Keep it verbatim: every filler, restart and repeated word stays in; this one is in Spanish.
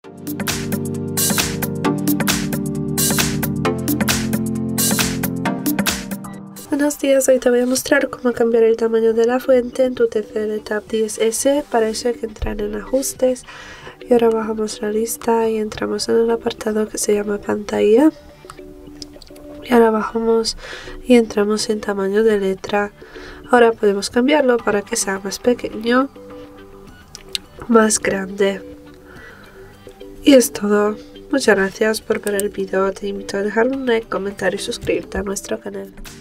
Buenos días, hoy te voy a mostrar cómo cambiar el tamaño de la fuente en tu T F L Tab diez S. Para eso hay que entrar en ajustes y ahora bajamos la lista y entramos en el apartado que se llama pantalla. Y ahora bajamos y entramos en tamaño de letra. Ahora podemos cambiarlo para que sea más pequeño, más grande. Y es todo. Muchas gracias por ver el vídeo. Te invito a dejar un like, comentar y suscribirte a nuestro canal.